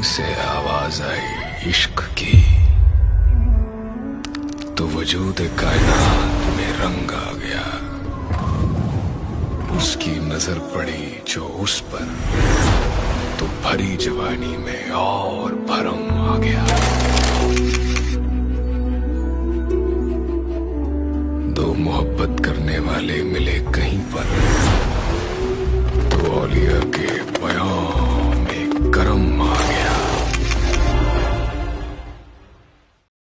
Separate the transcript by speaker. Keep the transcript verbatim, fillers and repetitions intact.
Speaker 1: से आवाज आई इश्क की, तो वजूद कायनात में रंग आ गया। उसकी नजर पड़ी जो उस पर, तो भरी जवानी में और भरम आ गया। दो मोहब्बत करने वाले मिले कहीं पर, तो औलिया के